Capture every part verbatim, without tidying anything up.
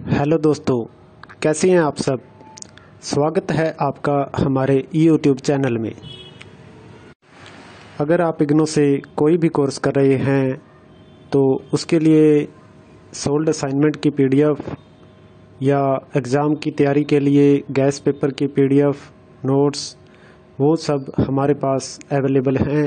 Hello दोस्तों, कैसे हैं आप सब। स्वागत है आपका हमारे यूट्यूब चैनल में। अगर आप इग्नू से कोई भी कोर्स कर रहे हैं तो उसके लिए सोल्ड असाइनमेंट की पीडीएफ या एग्ज़ाम की तैयारी के लिए गैस पेपर की पीडीएफ, नोट्स, वो सब हमारे पास अवेलेबल हैं।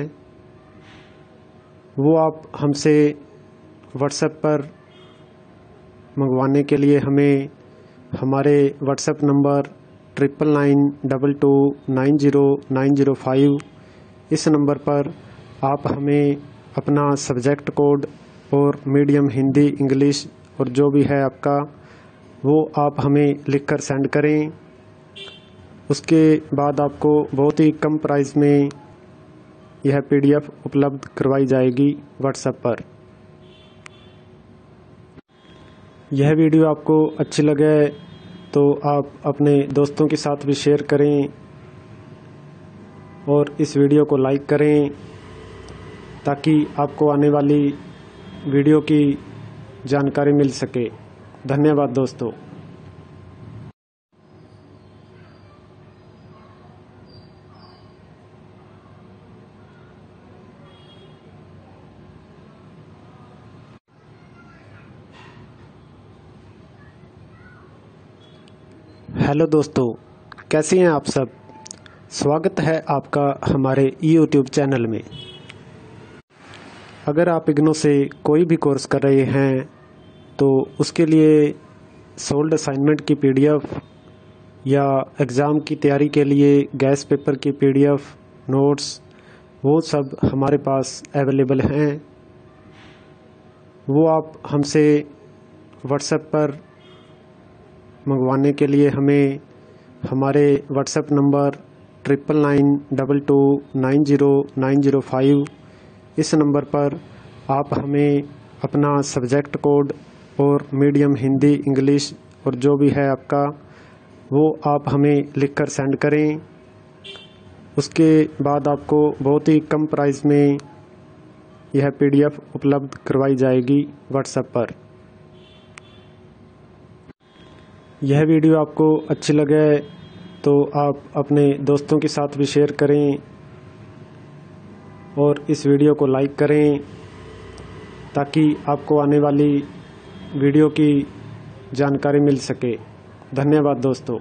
वो आप हमसे व्हाट्सएप पर मंगवाने के लिए हमें हमारे WhatsApp number triple nine double two nine zero nine zero five इस नंबर पर आप हमें अपना सब्जेक्ट कोड और मीडियम हिंदी, इंग्लिश और जो भी है आपका वो आप हमें लिखकर सेंड करें। उसके बाद आपको बहुत ही कम प्राइस में यह पीडीएफ उपलब्ध करवाई जाएगी व्हाट्सएप पर। यह वीडियो आपको अच्छी लगे तो आप अपने दोस्तों के साथ भी शेयर करें और इस वीडियो को लाइक करें ताकि आपको आने वाली वीडियो की जानकारी मिल सके। धन्यवाद दोस्तों। हेलो दोस्तों, कैसे हैं आप सब। स्वागत है आपका हमारे यूट्यूब चैनल में। अगर आप इग्नू से कोई भी कोर्स कर रहे हैं तो उसके लिए सोल्ड असाइनमेंट की पीडीएफ या एग्ज़ाम की तैयारी के लिए गैस पेपर की पीडीएफ, नोट्स, वो सब हमारे पास अवेलेबल हैं। वो आप हमसे व्हाट्सएप पर मंगवाने के लिए हमें हमारे WhatsApp number triple nine double two nine zero nine zero five इस नंबर पर आप हमें अपना सब्जेक्ट कोड और मीडियम हिंदी, इंग्लिश और जो भी है आपका वो आप हमें लिखकर सेंड करें। उसके बाद आपको बहुत ही कम प्राइस में यह पीडीएफ उपलब्ध करवाई जाएगी व्हाट्सएप पर। यह वीडियो आपको अच्छी लगे तो आप अपने दोस्तों के साथ भी शेयर करें और इस वीडियो को लाइक करें ताकि आपको आने वाली वीडियो की जानकारी मिल सके। धन्यवाद दोस्तों।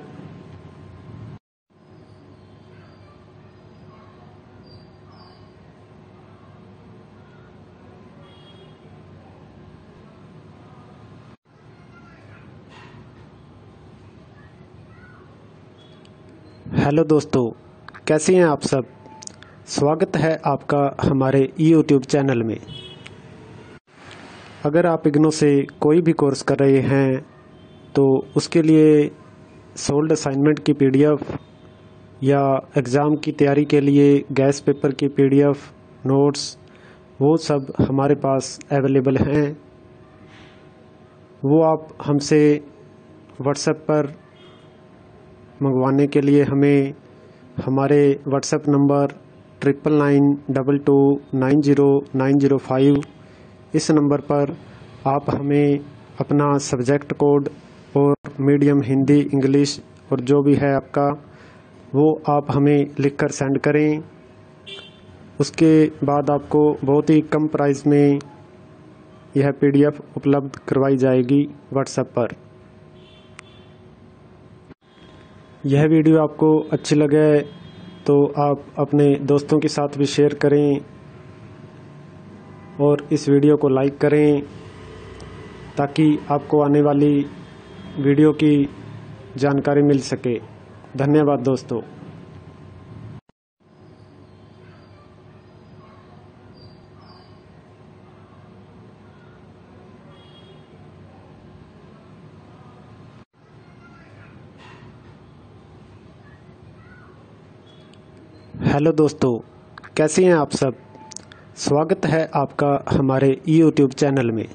हेलो दोस्तों, कैसे हैं आप सब। स्वागत है आपका हमारे यूट्यूब चैनल में। अगर आप इग्नू से कोई भी कोर्स कर रहे हैं तो उसके लिए सोल्ड असाइनमेंट की पीडीएफ या एग्ज़ाम की तैयारी के लिए गैस पेपर की पीडीएफ, नोट्स, वो सब हमारे पास अवेलेबल हैं। वो आप हमसे व्हाट्सएप पर मंगवाने के लिए हमें हमारे WhatsApp number triple nine double two nine zero nine zero five इस नंबर पर आप हमें अपना सब्जेक्ट कोड और मीडियम हिंदी, इंग्लिश और जो भी है आपका वो आप हमें लिखकर सेंड करें। उसके बाद आपको बहुत ही कम प्राइस में यह पीडीएफ उपलब्ध करवाई जाएगी व्हाट्सएप पर। यह वीडियो आपको अच्छी लगे तो आप अपने दोस्तों के साथ भी शेयर करें और इस वीडियो को लाइक करें ताकि आपको आने वाली वीडियो की जानकारी मिल सके। धन्यवाद दोस्तों। हेलो दोस्तों, कैसे हैं आप सब। स्वागत है आपका हमारे यूट्यूब चैनल में।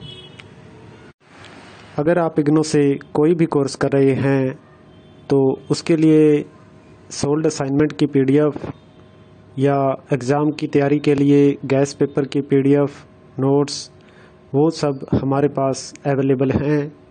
अगर आप इग्नू से कोई भी कोर्स कर रहे हैं तो उसके लिए सोल्ड असाइनमेंट की पीडीएफ या एग्ज़ाम की तैयारी के लिए गैस पेपर की पीडीएफ, नोट्स, वो सब हमारे पास अवेलेबल हैं।